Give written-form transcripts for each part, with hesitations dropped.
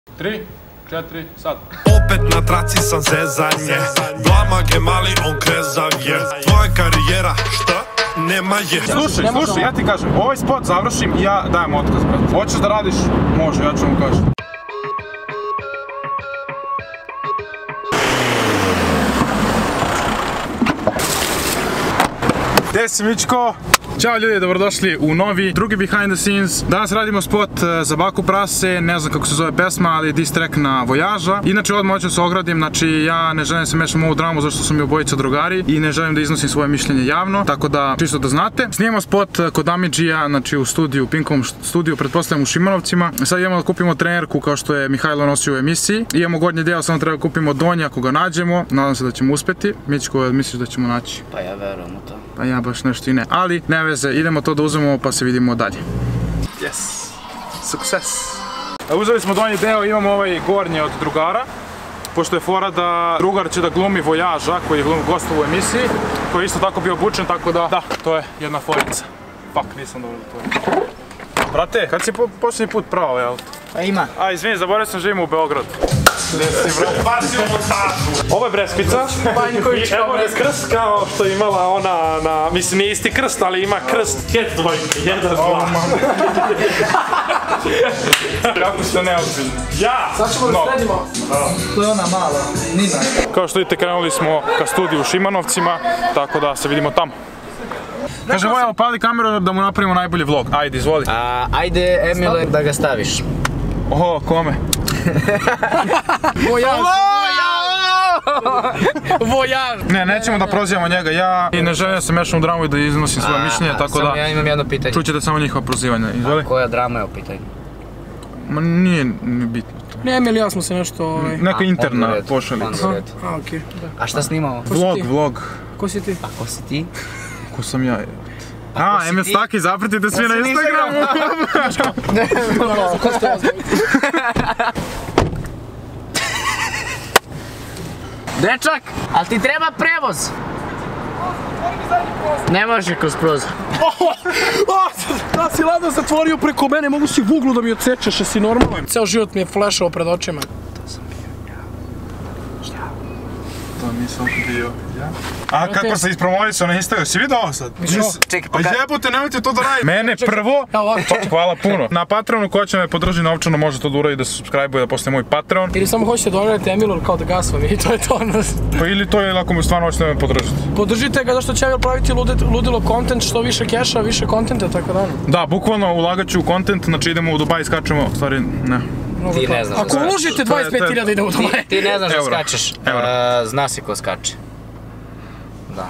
3, 4, sad. Opet na traci sam zezanje. Blamage mali, on krezav je. Tvoja karijera, šta? Nema je. Slušaj, ja ti kažem, ovaj spot završim i ja dajem otkaz, brate. Hoćeš da radiš? Može, ja ću mu kažem. Gdje si, Mičko? Ćao ljudi, dobrodošli u novi, drugi behind the scenes. Danas radimo spot za Baku prase, ne znam kako se zove pesma, ali diss track na Vojaža. Inače odmah hoću da se ogradim, znači ja ne želim se mešam u ovu dramu zašto su mi obojica drugari i ne želim da iznosim svoje mišljenje javno, tako da čisto da znate. Snijemo spot kod Amidžija, znači u studiju, Pinkovom studiju, pretpostavljam u Šimanovcima. Sad idemo da kupimo trenerku kao što je Mihajlo nosio u emisiji. Imamo gornji deo, samo treba da kupimo donji ako ga nađemo. Nadam se da ćemo uspjeti. Mičko, misliš da ćemo naći? Pa ja verujem u to. Pa ja baš nešto i ne, ali ne veze, idemo to da uzmemo pa se vidimo dalje. Yes, sukces! Uzeli smo donji deo, imamo ovaj gornji od drugara, pošto je fora da drugar će da glumi Vojaža, koji je gostovao u emisiji, koji je isto tako bio obučen, tako da, to je jedna forica. Fuck, nisam dobro da to. Brate, kad si posljednji put pravo ovaj auto? Pa ima. A, izvini, zaboravio sam, živim u Beogradu. Ovo je breskvica. Evo je krst kao što je imala ona na... Mislim, nije isti krst, ali ima krst. Het dvojke, 1, 2. Kako ste neozbiljni? Ja! Sad ćemo da sredimo. To je ona mala, Nina. Kao što vidite, krenuli smo ka studiju u Šimanovcima, tako da se vidimo tamo. Kaže, Voja, opali kameru da mu napravimo najbolji vlog. Ajde, izvoli. Ajde, Emile, da ga staviš. Oho, kome? Vojaž! Ne, nećemo da prozivamo njega, ja i ne želim da se mešam u dramu i da iznosim svoje mišljenje, tako da... Samo ja imam jedno pitanje. Čućete samo njihova prozivanja, izvoli. Koja drama je u pitanju? Ma nije bitno to. Ne, Emil, ja smo se nešto... Neka interna pošalica. A, okej. A šta snimamo? Vlog. Ko si ti? A ko si ti? Ko sam ja? A, Emil Staki, zapratite svi na Instagramu! Ko ste vas? Dečak, ali ti treba prevoz? Ne može kroz prozor. Da si lado zatvorio preko mene, mogu si v uglu da mi odsečeš, jesi normalan? Ceo život mi je flešao pred očima. To nisam bio ja. A kako se ispromovisao na Instagramu, si vidio ovo sad? Čekaj, Pa jebote, nemojte to da radite. Mene prvo, hvala puno. Na Patreonu ko će me podržati novčano može to da uradi, da se subscribe-uje, da postane moj Patreon. Ili samo hoćete donirati Emilu kao da gasvam i to je to. Pa ili to je ako me stvarno hoćete me podržati. Podržite ga zašto će Emil praviti ludilo content, što više keša, više kontenta, tako da. Da, bukvalno ulagat ću u content, znači idemo u Dubaj, skačemo, stvari ne. Ti ne znaš. Ako uložite 25.000 ide u Dubaj. Ti ne znaš da skačeš. Zna si ko skače. Da.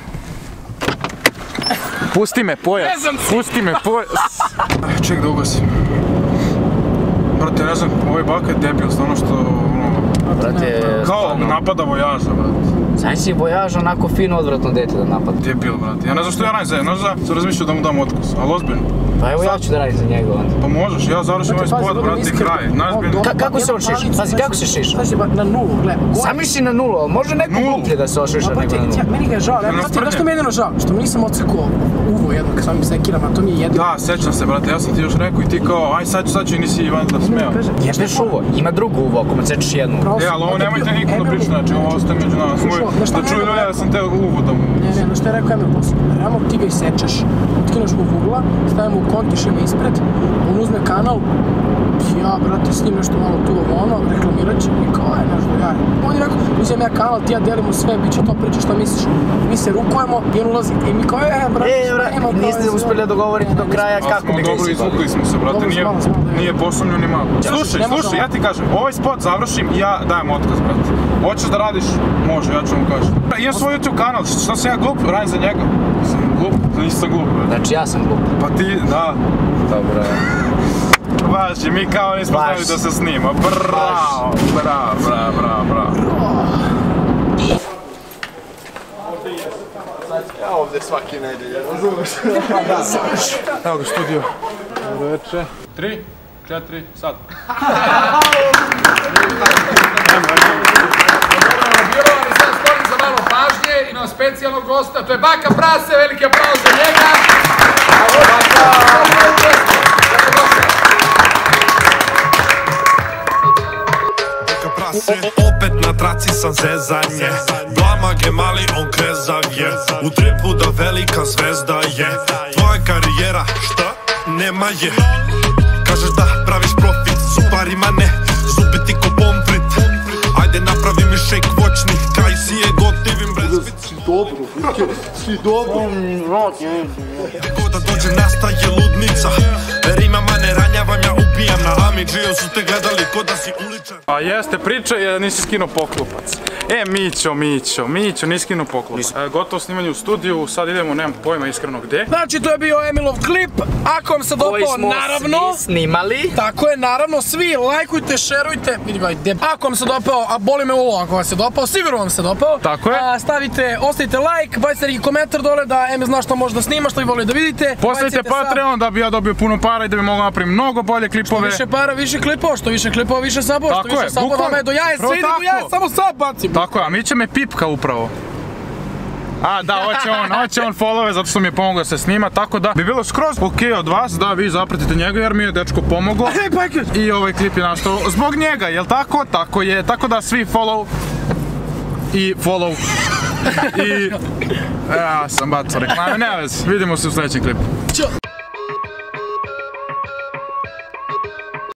Pusti me, pojas. Pusti me, pojas. Ček da ugasim. Brate, ne znam, ovaj baka je debil, stvarno što... Brate, kao napada Vojaža, brate. Znaš si Vojaž onako fino odvratno dete da napada. Debil, brate. Ja ne znam što ja radim za jedno, sam razmišljao da mu dam otkaz, ali ozbiljno. Pa evo ja ću da radim za njega onda. Pa možeš, ja završim ovaj spot, brate, i kraj. Kako se on šiša? Pazi, kako se šiša? Znači, na nulu, gledaj. Sam misli na nulu, ali može neko gluplje da se ošiša nego na nulu. Meni ga je žao, znaš što mi je jedino žao? Što mi nisam ocekao uvo jednog s ovim sekirama, to mi je jedino. Da, sećam se, brate, ja sam ti još rekao i ti kao, aj sad ću i nisi Ivan da smeo. Jebeš uvo, ima drugo uvo ako mu cečeš jednu. Ali ovo nemojte nikom da priča, znači ovo ostaje među nas. Da čuju ljudi da sam teo uvo da mu... Ne, no što je rekao Emil posle, realno ti ga isečeš, otkineš ga u ugla, stavimo u kontiš ima ispred, on uzme kanal, ja, brate, s njim nešto malo tu ono, reklamirat će i kao je, znaš da ja. On je rekao, uzem ja kanal, ti ja delimo sve, bit će to priča, šta misliš? Mi se rukujemo i on ulazi i mi kao, brate, niste uspjeli da dogovorite do kraja kako bi ga dobro izvukli smo se, brate, nije posumnju ni malo. Slušaj, ja ti kažem, ovaj spot završim i ja dajem otkaz, brate. Hoćeš da radiš? Može, ja ću mu kažem. Imam svoj YouTube kanal, šta sam ja glup, radim za njega. Sam glup, nisam glup, brate. Znači ja sam glup. Pa ti, da. Dobro. Važi, mi kao nismo znali da se snima. Bravo, bravo. Ja ovdje svaki nedelje, razumeš? Evo ga studio. Dobro večer. 3, 4, sad. Bilo vam i sad stvorim za malo pažnje, imam specijalnog gosta, to je Baka prase, veliki aplauz za njega. prase. Opet na traci sam zezanje, Blamag je mali, on krezav je. U tripu da velika zvezda je. Tvoja karijera, šta? Nema je. Kažeš da praviš profit, suparima ne. Zubi ti ko pomfrit. Ajde napravi mi shake voćni, kaj si je gotivim brezvic. Si dobro. Ko da dođe nastaje ludnica. Rimama ne ranjavam, ja ubijam na Amidžiju. Su te gledali ko da si uličan. A jeste, priča je da nisi skinuo poklopac. Mićo, nisi skinuo poklopac. Gotovo snimanje u studiju, sad idemo, nemam pojma iskreno gde. Znači, to je bio Emilov klip. Ako vam se dopao, naravno... Koji smo svi snimali. Tako je, naravno, svi lajkujte, šerujte. Vidi ga, ako vam se dopao, a boli me ulo ako vam se dopao, sigurno vam se dopao. Tako je. Ostavite like, bacite neki komentar dole da Emil zna što može da snima, što bi volio da vidite. Postavite Patreon da bi ja dobio puno para i da bi mogao napraviti mnogo bolje klipove. Više para, više klipova, što više klipova, više sabova, što više sabova, vama je do jaje, sve ide do jaje, samo sab bacim. Tako je, a mi će me pipka upravo. A da, hoće on followove zato što mi je pomogao da se snima, tako da bi bilo skroz ok od vas da vi zapratite njega jer mi je dečko pomogao. I ovaj klip je nastao zbog njega, jel tako? Tako je, tako da svi follow. I follow. I... Ja sam bacao reklame, ne vezi, vidimo se u sljedećem klipu. Ćao.